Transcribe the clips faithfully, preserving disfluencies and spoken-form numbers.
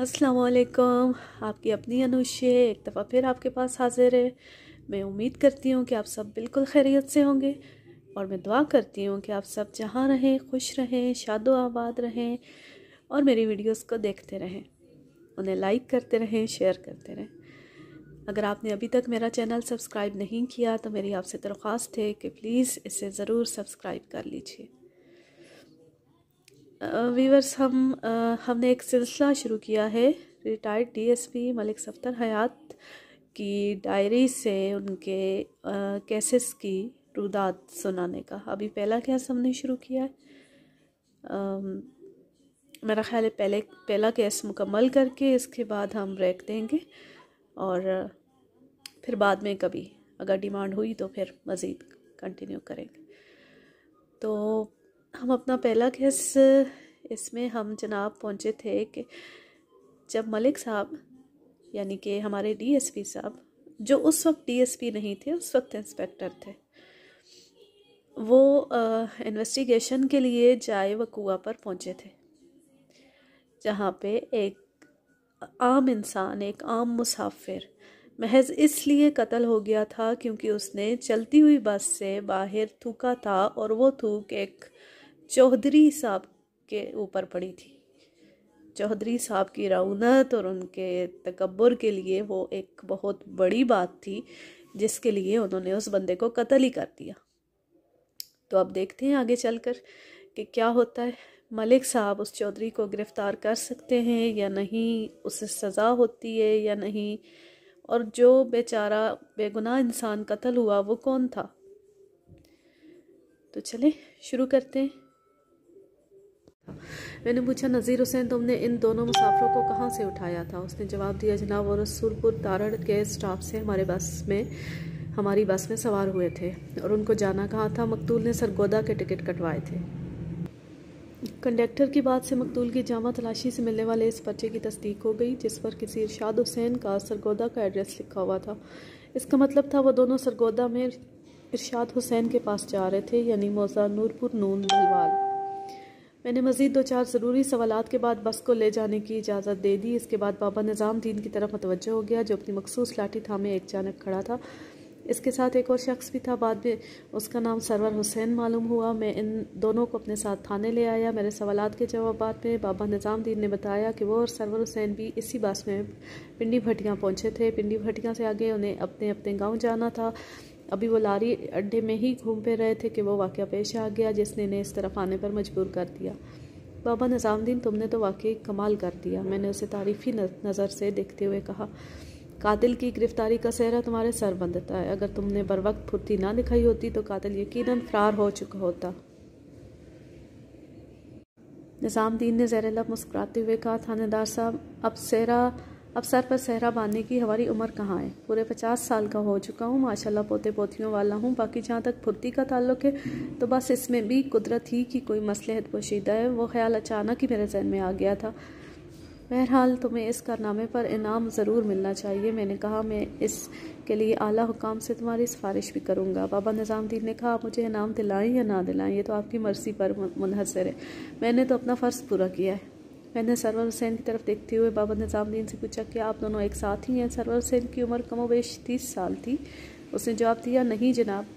अस्सलाम वालेकुम। आपकी अपनी अनुशे एक दफ़ा फिर आपके पास हाजिर है। मैं उम्मीद करती हूँ कि आप सब बिल्कुल खैरियत से होंगे और मैं दुआ करती हूँ कि आप सब जहाँ रहें खुश रहें, शादो आबाद रहें और मेरी वीडियोस को देखते रहें, उन्हें लाइक करते रहें, शेयर करते रहें। अगर आपने अभी तक मेरा चैनल सब्सक्राइब नहीं किया तो मेरी आपसे दरख्वास्त है कि प्लीज़ इसे ज़रूर सब्सक्राइब कर लीजिए। वीवर्स, हम आ, हमने एक सिलसिला शुरू किया है रिटायर्ड डीएसपी मलिक सफ्तर हयात की डायरी से उनके केसेस की रुदात सुनाने का। अभी पहला केस हमने शुरू किया है। आ, मेरा ख्याल है पहले पहला केस मुकम्मल करके इसके बाद हम ब्रेक देंगे और फिर बाद में कभी अगर डिमांड हुई तो फिर मज़ीद कंटिन्यू करेंगे। तो हम अपना पहला केस, इसमें हम जनाब पहुँचे थे कि जब मलिक साहब यानी कि हमारे डीएसपी साहब, जो उस वक्त डीएसपी नहीं थे, उस वक्त इंस्पेक्टर थे, वो इन्वेस्टिगेशन के लिए जाए वकुआ पर पहुँचे थे, जहाँ पे एक आम इंसान, एक आम मुसाफिर महज इसलिए कत्ल हो गया था क्योंकि उसने चलती हुई बस से बाहर थूका था और वो थूक एक चौधरी साहब के ऊपर पड़ी थी। चौधरी साहब की रौनत और उनके तकब्बुर के लिए वो एक बहुत बड़ी बात थी, जिसके लिए उन्होंने उस बंदे को कत्ल ही कर दिया। तो अब देखते हैं आगे चलकर कि क्या होता है। मलिक साहब उस चौधरी को गिरफ़्तार कर सकते हैं या नहीं, उसे सज़ा होती है या नहीं, और जो बेचारा बेगुनाह इंसान कत्ल हुआ वो कौन था। तो चलें शुरू करते हैं। मैंने पूछा, नज़ीर हुसैन, तुमने इन दोनों मुसाफिरों को कहाँ से उठाया था? उसने जवाब दिया, जनाब वो रसूलपुर तारड़ के स्टाफ से हमारे बस में हमारी बस में सवार हुए थे और उनको जाना कहाँ था। मकतूल ने सरगोदा के टिकट कटवाए थे। कंडक्टर की बात से मकतूल की जामा तलाशी से मिलने वाले इस पर्चे की तस्दीक हो गई, जिस पर किसी इरशाद हुसैन का सरगोदा का एड्रेस लिखा हुआ था। इसका मतलब था वो दोनों सरगोदा में इरशाद हुसैन के पास जा रहे थे, यानी मौजा नूरपुर नून भलवाल। मैंने मज़ीद दो चार ज़रूरी सवालात के बाद बस को ले जाने की इजाज़त दे दी। इसके बाद बाबा निज़ामुद्दीन की तरफ मुतवज्जो हो गया, जो अपनी मखसूस लाठी थामे एक जानब खड़ा था। इसके साथ एक और शख्स भी था, बाद में उसका नाम सरवर हुसैन मालूम हुआ। मैं इन दोनों को अपने साथ थाने ले आया। मेरे सवालात के जवाबात में बाबा निज़ामुद्दीन ने बताया कि वो और सरवर हुसैन भी इसी बस में पिंडी भटियाँ पहुँचे थे। पिंडी भटियाँ से आगे उन्हें अपने अपने गाँव जाना था। अभी वो लारी अड्डे में ही घूम फिर रहे थे कि वो वाक़या पेश आ गया, जिसने इन्हें इस तरफ आने पर मजबूर कर दिया। बाबा निज़ामुद्दीन, तुमने तो वाकई कमाल कर दिया। मैंने उसे तारीफ़ी नज़र से देखते हुए कहा, कातिल की गिरफ्तारी का सेहरा तुम्हारे सर बंधता है। अगर तुमने बर वक्त फुर्ती ना दिखाई होती तो कातिल यकीनन फरार हो चुका होता। निज़ामुद्दीन ने ज़ेर लब मुस्कुराते हुए कहा, थानेदार साहब, अब सेहरा अब सर पर सेहरा बांधने की हमारी उम्र कहाँ है। पूरे पचास साल का हो चुका हूँ, माशाल्लाह पोते पोतियों वाला हूँ। बाकी जहाँ तक फुर्ती का ताल्लुक़ है तो बस इसमें भी कुदरत ही की कोई मसलहत पोशीदा है। वो ख्याल अचानक ही मेरे जहन में आ गया था। बहरहाल तुम्हें इस कारनामे पर इनाम ज़रूर मिलना चाहिए। मैंने कहा, मैं इसके लिए आला हुकाम से तुम्हारी सिफारिश भी करूँगा। बाबा निज़ामुद्दीन ने कहा, मुझे इनाम दिलाएं या ना दिलाएं ये तो आपकी मर्ज़ी पर मुनहसर है। मैंने तो अपना फ़र्ज़ पूरा किया है। मैंने सरवर हुसैन की तरफ देखते हुए बाबा निज़ामुद्दीन से पूछा, क्या आप दोनों एक साथ ही हैं? सरवर हुसैन की उम्र कमोबेश तीस साल थी। उसने जवाब दिया, नहीं जनाब।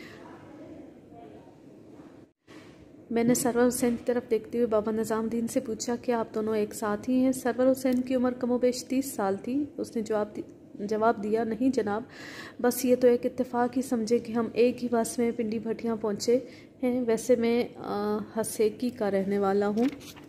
मैंने सरवर हुसैन की तरफ देखते हुए बाबा निज़ामुद्दीन से पूछा, क्या आप दोनों एक साथ ही हैं? सरवर हुसैन की उम्र कमोबेश तीस साल थी। उसने जवाब दी जवाब दिया, नहीं जनाब, बस ये तो एक इत्तेफाक ही समझे कि हम एक ही बस में पिंडी भटियाँ पहुँचे हैं। वैसे मैं हसेकी का रहने वाला हूँ।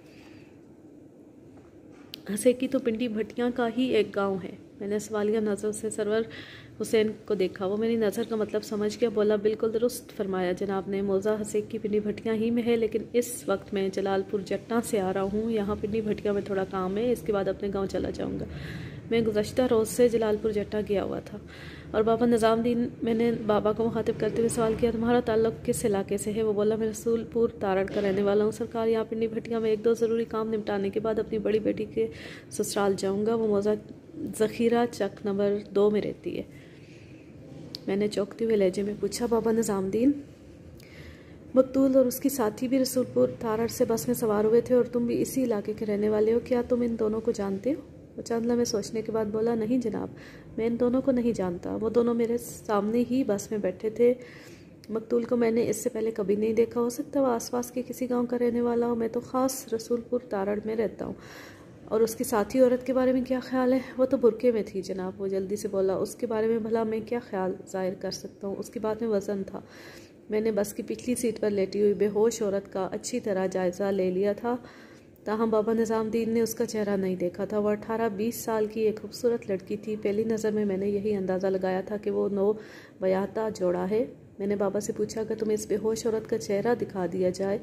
हसेकी तो पिंडी भटियाँ का ही एक गांव है। मैंने सवालिया नज़र से सरवर हुसैन को देखा। वो मेरी नज़र का मतलब समझ गया। बोला, बिल्कुल दुरुस्त फरमाया जनाब ने। मौज़ा हसेकी पिंडी भटियाँ ही में है, लेकिन इस वक्त मैं जलालपुर जट्टा से आ रहा हूँ। यहाँ पिंडी भटियाँ में थोड़ा काम है, इसके बाद अपने गाँव चला जाऊँगा। मैं गुज़श्ता रोज़ से जलालपुर जट्टा गया हुआ था। और बाबा निज़ामुद्दीन, मैंने बाबा को मुखातिब करते हुए सवाल किया, तुम्हारा ताल्लुक़ किस इलाके से है? वो बोला, मैं रसूलपुर तारड़ का रहने वाला हूँ सरकार। यहाँ पिंडी भटियाँ में एक दो ज़रूरी काम निपटाने के बाद अपनी बड़ी बेटी के ससुराल जाऊँगा। वो मौज़ा ज़ख़ीरा चक नंबर दो में रहती है। मैंने चौंकते हुए लहजे में पूछा, बाबा निज़ामुद्दीन, मकतूल और उसकी साथी भी रसूलपुर तारड़ से बस में सवार हुए थे और तुम भी इसी इलाके के रहने वाले हो, क्या तुम इन दोनों को जानते हो? वो चंद लम्हे सोचने के बाद बोला, नहीं जनाब, मैं इन दोनों को नहीं जानता। वो दोनों मेरे सामने ही बस में बैठे थे। मकतूल को मैंने इससे पहले कभी नहीं देखा। हो सकता है वो आसपास के किसी गांव का रहने वाला हो। मैं तो ख़ास रसूलपुर तारड़ में रहता हूँ। और उसकी साथी औरत के बारे में क्या ख्याल है? वो तो बुरके में थी जनाब। वो जल्दी से बोला, उसके बारे में भला मैं क्या ख्याल ज़ाहिर कर सकता हूँ? उसकी बात में वज़न था। मैंने बस की पिछली सीट पर लेटी हुई बेहोश औरत का अच्छी तरह जायज़ा ले लिया था। ताहम बाबा निज़ामुद्दीन ने उसका चेहरा नहीं देखा था। वह अठारह बीस साल की एक खूबसूरत लड़की थी। पहली नज़र में मैंने यही अंदाज़ा लगाया था कि वो नो बयाता जोड़ा है। मैंने बाबा से पूछा, अगर तुम्हें इस बेहोश औरत का चेहरा दिखा दिया जाए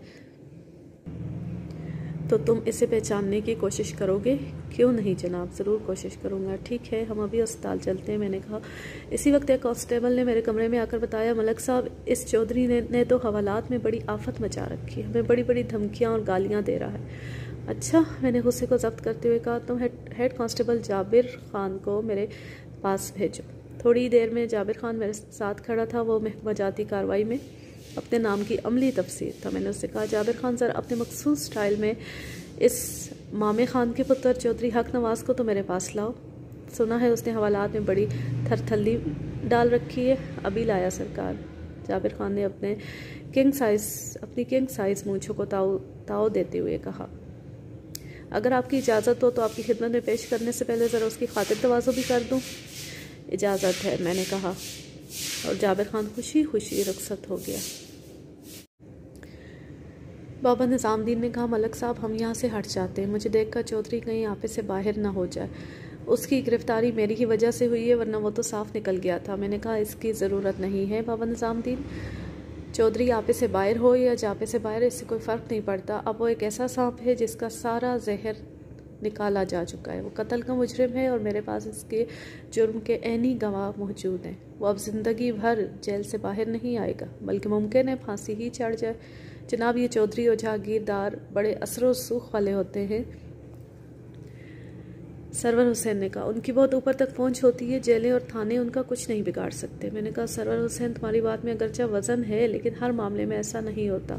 तो तुम इसे पहचानने की कोशिश करोगे? क्यों नहीं जनाब, ज़रूर कोशिश करूँगा। ठीक है, हम अभी अस्पताल चलते हैं, मैंने कहा। इसी वक्त एक कांस्टेबल ने मेरे कमरे में आकर बताया, मलक साहब, इस चौधरी ने, ने तो हवालात में बड़ी आफत मचा रखी है। हमें बड़ी बड़ी धमकियाँ और गालियाँ दे रहा है। अच्छा, मैंने गुस्से को जब्त करते हुए कहा, तुम head, head constable Jabir Khan को मेरे पास भेजो। थोड़ी देर में जाबिर खान मेरे साथ खड़ा था। वो महकमा जाती कार्रवाई में अपने नाम की अमली तफसीर था। मैंने उससे कहा, जाबिर खान ज़रा अपने मखसूस स्टाइल में इस मामे खान के पुत्र चौधरी हक नवाज़ को तो मेरे पास लाओ। सुना है उसने हवालात में बड़ी थरथल्ली डाल रखी है। अभी लाया सरकार। जाबिर खान ने अपने किंग साइज़ अपनी किंग साइज़ मूंछों को ताव ताव देते हुए कहा, अगर आपकी इजाज़त हो तो आपकी खिदमत में पेश करने से पहले ज़रा उसकी खातिर तवाज़ो भी कर दूँ। इजाज़त है, मैंने कहा, और जाबिर खान खुशी खुशी रुखसत हो गया। बाबा निज़ामुद्दीन ने कहा, मलक साहब, हम यहाँ से हट जाते हैं। मुझे देखकर चौधरी कहीं आपे से बाहर ना हो जाए। उसकी गिरफ्तारी मेरी ही वजह से हुई है, वरना वो तो साफ निकल गया था। मैंने कहा, इसकी ज़रूरत नहीं है बाबा निज़ामुद्दीन। चौधरी आपे से बाहर हो या जापे से बाहर, इससे कोई फ़र्क नहीं पड़ता। अब वो एक ऐसा सांप है जिसका सारा जहर निकाला जा चुका है। वो कत्ल का मुजरिम है और मेरे पास इसके जुर्म के ऐनी गवाह मौजूद हैं। वो अब ज़िंदगी भर जेल से बाहर नहीं आएगा, बल्कि मुमकिन है फांसी ही चढ़ जाए। जनाब, ये चौधरी और जागीरदार बड़े असर व सूख वाले होते हैं। सरवर हुसैन ने कहा, उनकी बहुत ऊपर तक पहुंच होती है। जेलें और थाने उनका कुछ नहीं बिगाड़ सकते। मैंने कहा, सरवर हुसैन, तुम्हारी बात में अगरचा वज़न है, लेकिन हर मामले में ऐसा नहीं होता।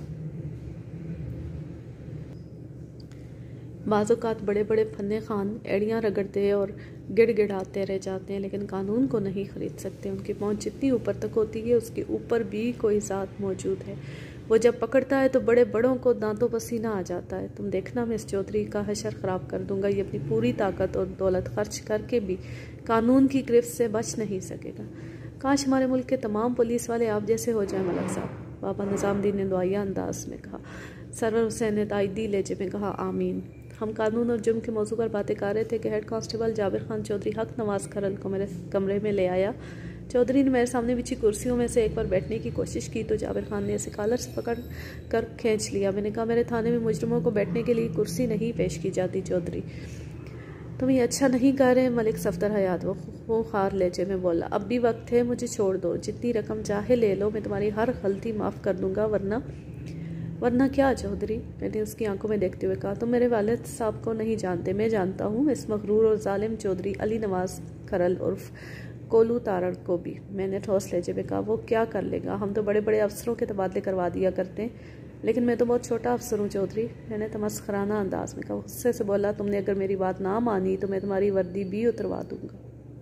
बाज़-औक़ात बड़े बड़े फन्ने खान एड़ियाँ रगड़ते और गिड़गिड़ाते रह जाते हैं, लेकिन कानून को नहीं ख़रीद सकते। उनकी पहुंच जितनी ऊपर तक होती है, उसके ऊपर भी कोई ज़ात मौजूद है। वो जब पकड़ता है तो बड़े बड़ों को दांतों पसीना आ जाता है। तुम देखना, मैं इस चौधरी का हशर ख़राब कर दूंगा। ये अपनी पूरी ताकत और दौलत खर्च करके भी कानून की गिरफ्त से बच नहीं सकेगा। काश हमारे मुल्क के तमाम पुलिस वाले आप जैसे हो जाए मलक साहब, बाबा निज़ामुद्दीन ने दुआया अंदाज में कहा। सरवर हुसैन ने तायदी लहजे में कहा, आमीन। हम कानून और जुर्म के मौजू पर बातें कर रहे थे कि हेड कांस्टेबल जाबिर खान चौधरी हक नवाज़ खरल को मेरे कमरे में ले आया। चौधरी ने मेरे सामने बिछी कुर्सियों में से एक पर बैठने की कोशिश की तो जाबिर खान ने इसे कॉलर से पकड़ कर खींच लिया। मैंने कहा, मेरे थाने में मुजरिमों को बैठने के लिए कुर्सी नहीं पेश की जाती। चौधरी, तुम ये अच्छा नहीं कह रहे। मलिक सफ्तर हयात वो वो खार लहजे में बोला, अब भी वक्त है, मुझे छोड़ दो। जितनी रकम चाहे ले लो, मैं तुम्हारी हर गलती माफ़ कर दूंगा। वरना वरना क्या चौधरी? मैंने उसकी आंखों में देखते हुए कहा, तुम मेरे वालिद साहब को नहीं जानते, मैं जानता हूँ। इस मगरूर और जालिम चौधरी अली नवाज़ खरल उर्फ कोलू तारड़ को भी। मैंने ठोस लहजे में कहा, वो क्या कर लेगा? हम तो बड़े बड़े अफसरों के तबादले करवा दिया करते हैं, लेकिन मैं तो बहुत छोटा अफसर हूँ चौधरी। मैंने तमस्खराना अंदाज में कहा। गुस्से से बोला, तुमने अगर मेरी बात ना मानी तो मैं तुम्हारी वर्दी भी उतरवा दूंगा।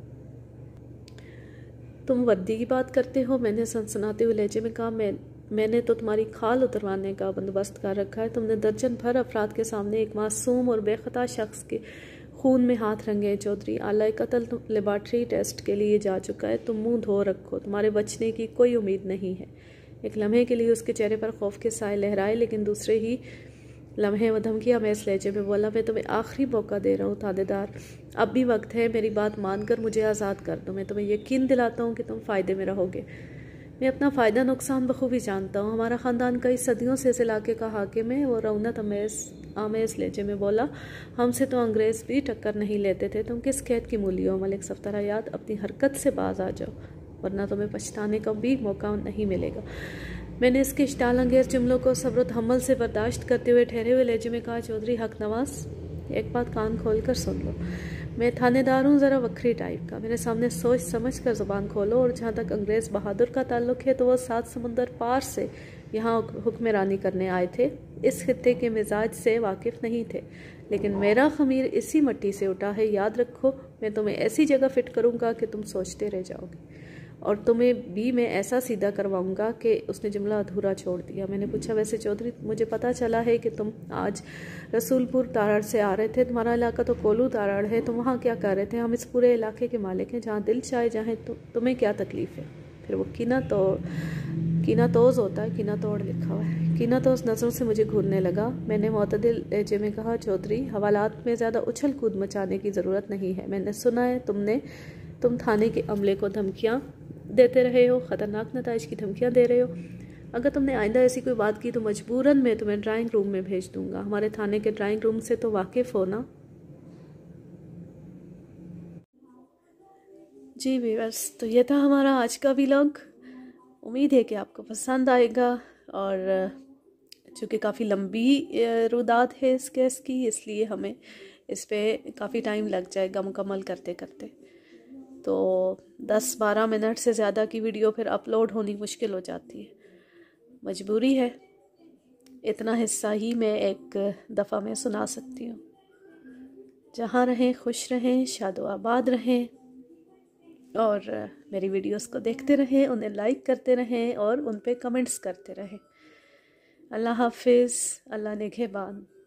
तुम वर्दी की बात करते हो? मैंने सनसनाते हुए लहजे में कहा, मैं मैंने तो तुम्हारी खाल उतरवाने का बंदोबस्त कर रखा है। तुमने दर्जन भर अफराद के सामने एक मासूम और बेखता शख्स के खून में हाथ रंगे। चौधरी, आला कत्ल लेबार्ट्री टेस्ट के लिए जा चुका है। तुम मुंह धो रखो, तुम्हारे बचने की कोई उम्मीद नहीं है। एक लम्हे के लिए उसके चेहरे पर खौफ के साए लहराए, लेकिन दूसरे ही लम्हे व धमकियाँ में इस लहजे में बोला, मैं तुम्हें आखिरी मौका दे रहा हूँ थानेदार, अब भी वक्त है। मेरी बात मानकर मुझे आज़ाद कर दो। मैं तुम्हें यकीन दिलाता हूँ कि तुम फ़ायदे में रहोगे। मैं अपना फ़ायदा नुकसान बखूबी जानता हूँ। हमारा ख़ानदान कई सदियों से इस इलाके का हाकिम है। वो रौनत अमेज़ आमेज़ लहजे में बोला, हमसे तो अंग्रेज़ भी टक्कर नहीं लेते थे। तुम किस कैद की मूली हो? मलिक सफ्तर हयात, अपनी हरकत से बाज आ जाओ, वरना तुम्हें पछताने का भी मौका नहीं मिलेगा। मैंने इसके इश्ताल अंगेज़ जुमलों को सब्र तहम्मुल से बर्दाश्त करते हुए ठहरे हुए लहजे में कहा, चौधरी हक नवाज़, एक बात कान खोल कर सुन लो। मैं थानेदार हूँ ज़रा वक्री टाइप का। मेरे सामने सोच समझ कर ज़ुबान खोलो। और जहाँ तक अंग्रेज़ बहादुर का ताल्लुक़ है तो वह सात समुंदर पार से यहाँ हुक्मरानी करने आए थे, इस खित्ते के मिजाज से वाकिफ़ नहीं थे, लेकिन मेरा ख़मीर इसी मिट्टी से उठा है। याद रखो, मैं तुम्हें ऐसी जगह फ़िट करूँगा कि तुम सोचते रह जाओगे, और तुम्हें भी मैं ऐसा सीधा करवाऊँगा कि उसने जुमला अधूरा छोड़ दिया। मैंने पूछा, वैसे चौधरी, मुझे पता चला है कि तुम आज रसूलपुर ताराड़ से आ रहे थे, तुम्हारा इलाका तो कोलू ताराड़ है, तुम वहाँ क्या कर रहे थे? हम इस पूरे इलाके के मालिक हैं, जहाँ दिल चाहे जाए, तो तुम्हें क्या तकलीफ़ है? फिर वो कीना तो कीना तोज़ होता है, कीना तोड़ लिखा हुआ है। कीना तोज़ नज़रों से मुझे घूरने लगा। मैंने मुतदिल लहजे में कहा, चौधरी, हवालात में ज़्यादा उछल कूद मचाने की ज़रूरत नहीं है। मैंने सुना है तुमने तुम थाने के अमले को धमकियाँ देते रहे हो, ख़तरनाक नताइज की धमकियाँ दे रहे हो। अगर तुमने आइंदा ऐसी कोई बात की तो मजबूरन मैं तुम्हें ड्राइंग रूम में भेज दूँगा। हमारे थाने के ड्राइंग रूम से तो वाकिफ़ हो ना? जी व्यूअर्स, तो ये था हमारा आज का व्लॉग। उम्मीद है कि आपको पसंद आएगा, और चूँकि काफ़ी लंबी रुदात है इस केस की, इसलिए हमें इस पर काफ़ी टाइम लग जाएगा मुकम्मल करते करते। तो दस बारह मिनट से ज़्यादा की वीडियो फिर अपलोड होनी मुश्किल हो जाती है, मजबूरी है। इतना हिस्सा ही मैं एक दफ़ा में सुना सकती हूँ। जहाँ रहें खुश रहें, शादो आबाद रहें, और मेरी वीडियोस को देखते रहें, उन्हें लाइक करते रहें और उन पे कमेंट्स करते रहें। अल्लाह हाफिज़, अल्लाह निगहबान।